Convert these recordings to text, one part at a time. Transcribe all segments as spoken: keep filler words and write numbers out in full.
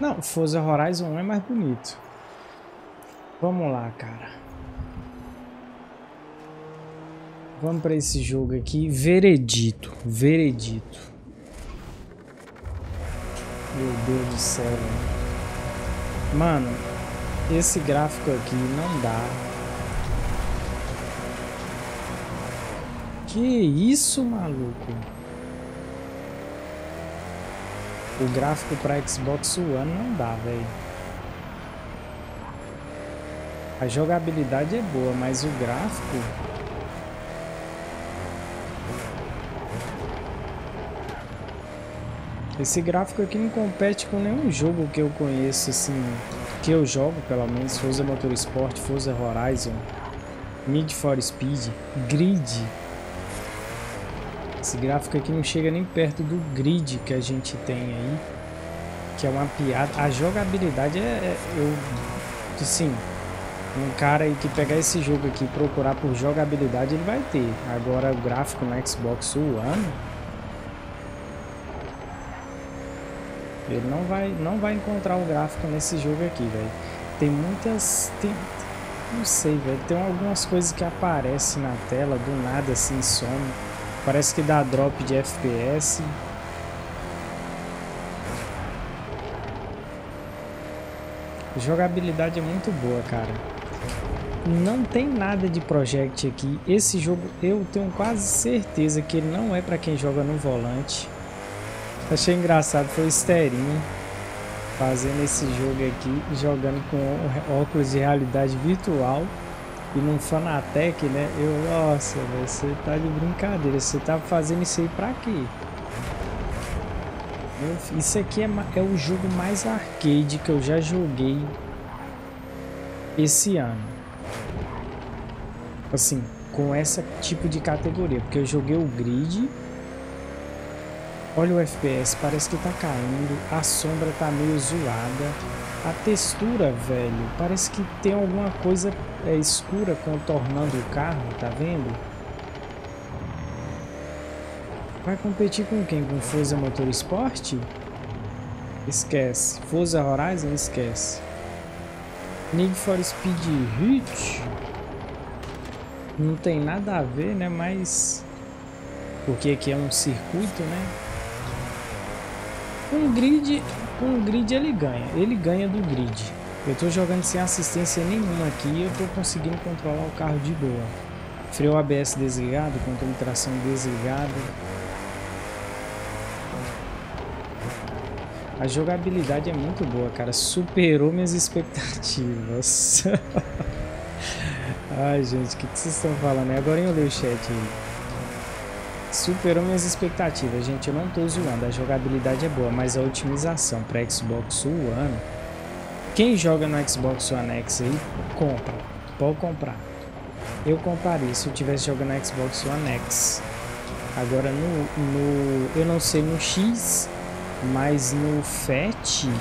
Não, Forza Horizon um é mais bonito. Vamos lá, cara. Vamos pra esse jogo aqui. Veredito. Veredito. Meu Deus do céu, mano. Mano, esse gráfico aqui não dá. Que isso, maluco? O gráfico para Xbox One não dá, velho. A jogabilidade é boa, mas o gráfico... Esse gráfico aqui não compete com nenhum jogo que eu conheço, assim... Que eu jogo, pelo menos. Forza Motorsport, Forza Horizon, Need for Speed, Grid. Esse gráfico aqui não chega nem perto do Grid que a gente tem aí. Que é uma piada. A jogabilidade é... é eu... Sim... Um cara aí que pegar esse jogo aqui e procurar por jogabilidade, ele vai ter. Agora o gráfico no Xbox One, ele não vai, não vai encontrar o gráfico nesse jogo aqui, velho. Tem muitas... Tem, não sei, velho. Tem algumas coisas que aparecem na tela, do nada assim, some. Parece que dá drop de F P S. A jogabilidade é muito boa, cara. Não tem nada de Project aqui. Esse jogo eu tenho quase certeza que ele não é para quem joga no volante. Achei engraçado, foi o Sterinho fazendo esse jogo aqui, jogando com óculos de realidade virtual e num Fanatec, né? Eu, nossa, você tá de brincadeira, você tá fazendo isso aí pra quê? Eu, isso aqui é, é o jogo mais arcade que eu já joguei esse ano. Assim, com esse tipo de categoria, porque eu joguei o Grid. Olha o F P S, parece que tá caindo, a sombra tá meio zoada, a textura, velho, parece que tem alguma coisa é, escura contornando o carro, tá vendo? Vai competir com quem? Com Forza Motorsport? Esquece. Forza Horizon? Esquece. Need for Speed Heat? Não tem nada a ver, né? Mas... porque aqui é um circuito, né? Com o Grid, com o Grid ele ganha. Ele ganha do Grid. Eu tô jogando sem assistência nenhuma aqui e eu tô conseguindo controlar o carro de boa. Freio A B S desligado, controle de tração desligado. A jogabilidade é muito boa, cara. Superou minhas expectativas. Ai, gente, o que, que vocês estão falando? Agora eu leio o chat aí. Superou minhas expectativas, gente. Eu não tô zoando. A jogabilidade é boa, mas a otimização para Xbox One... Quem joga no Xbox One X aí, compra. Pode comprar. Eu compraria se eu estivesse jogando no Xbox One X. Agora, no, no... eu não sei no X, mas no Fat... Vocês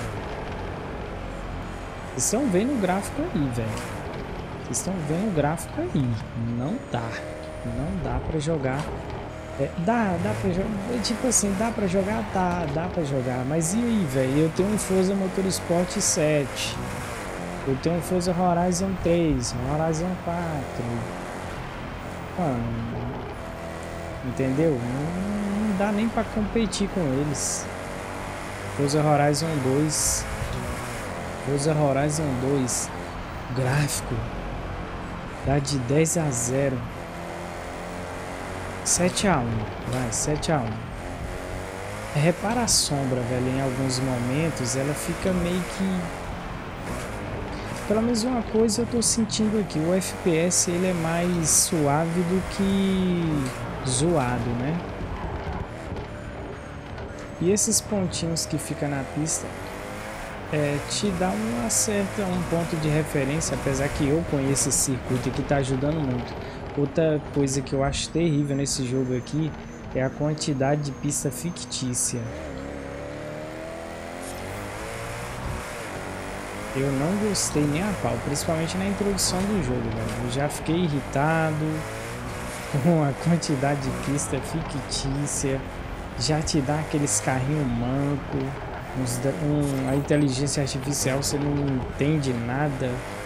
estão vendo o gráfico aí, velho. Vocês estão vendo o gráfico aí. Não dá. Não dá pra jogar. É, dá, dá pra jogar. Tipo assim, dá pra jogar? Dá, dá pra jogar. Mas e aí, velho? Eu tenho um Forza Motorsport sete. Eu tenho um Forza Horizon três. Horizon quatro. Mano. Entendeu? Não, não dá nem pra competir com eles. Forza Horizon dois. Forza Horizon dois. Gráfico. Dá de dez a zero. sete a um. Vai, sete a um. Repara a sombra, velho. Em alguns momentos ela fica meio que... Pelo menos uma coisa eu tô sentindo aqui. O F P S ele é mais suave do que zoado, né? E esses pontinhos que fica na pista... É, te dá uma certa, um ponto de referência, apesar que eu conheço esse circuito aqui, tá ajudando muito. Outra coisa que eu acho terrível nesse jogo aqui é a quantidade de pista fictícia. Eu não gostei nem a pau, principalmente na introdução do jogo, velho. Eu já fiquei irritado com a quantidade de pista fictícia, já te dá aqueles carrinhos manco. Uns, um, a inteligência artificial você não entende nada.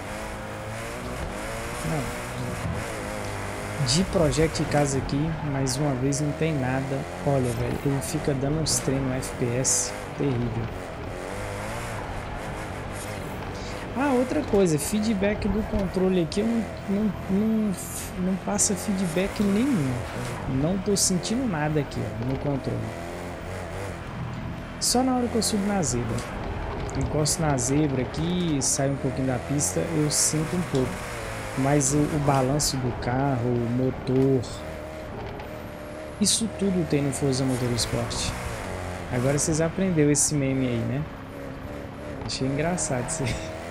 Não. De Project Cars aqui, mais uma vez não tem nada. Olha, velho, ele fica dando uns treinos F P S terrível. Ah, outra coisa, feedback do controle aqui, eu não, não, não, não passa feedback nenhum. Não tô sentindo nada aqui, ó, no controle. Só na hora que eu subo na zebra. Encosto na zebra aqui, saio um pouquinho da pista, eu sinto um pouco. Mas o, o balanço do carro, o motor, isso tudo tem no Forza Motorsport. Agora vocês aprenderam esse meme aí, né? Achei engraçado isso aí.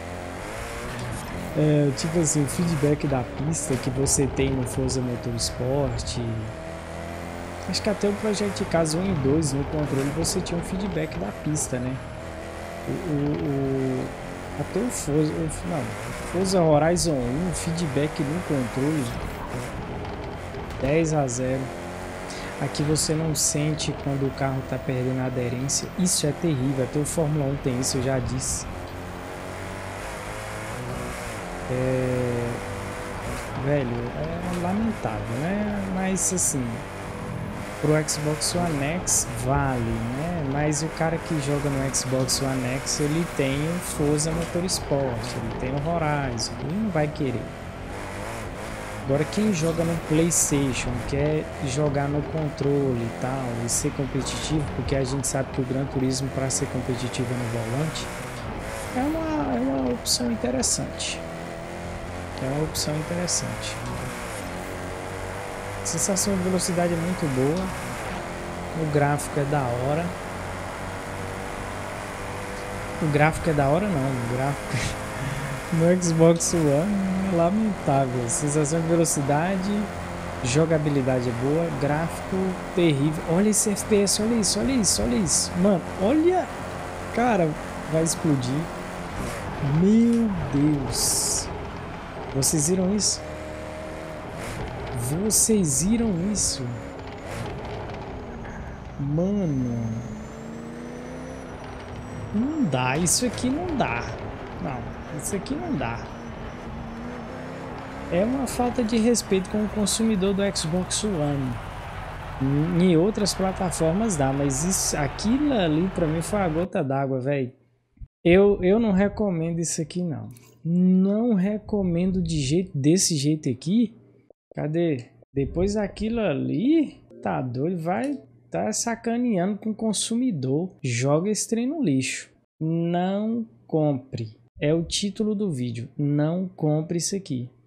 É, tipo assim, o feedback da pista que você tem no Forza Motorsport. Acho que até o Project Cars um e dois no controle você tinha um feedback da pista, né? O, o, o, até o Forza, o, não, Forza Horizon um, feedback no controle dez a zero. Aqui você não sente quando o carro está perdendo a aderência. Isso é terrível, até o Fórmula um tem isso, eu já disse. É... Velho, é lamentável, né? Mas assim, pro Xbox One X vale, né? Mas o cara que joga no Xbox One X, ele tem o Forza Motorsport, ele tem o Horizon, ele não vai querer. Agora quem joga no PlayStation, quer jogar no controle e tal, e ser competitivo, porque a gente sabe que o Gran Turismo, para ser competitivo no volante, é uma, é uma opção interessante. É uma opção interessante. A sensação de velocidade é muito boa. O gráfico é da hora. O gráfico é da hora não. O gráfico no Xbox One é lamentável. Sensação de velocidade. Jogabilidade é boa. Gráfico terrível. Olha esse F P S. Olha isso. Olha isso. Olha isso. Mano, olha. Cara, vai explodir. Meu Deus. Vocês viram isso? Vocês viram isso? Mano. Não dá. Isso aqui não dá. Não. Isso aqui não dá. É uma falta de respeito com o consumidor do Xbox One. Em outras plataformas dá, mas isso, aquilo ali pra mim foi a gota d'água, velho. Eu, eu não recomendo isso aqui, não. Não recomendo de jeito, desse jeito aqui. Cadê? Depois aquilo ali, tá doido, vai tá sacaneando com o consumidor. Joga esse trem no lixo. Não compre. É o título do vídeo. Não compre isso aqui.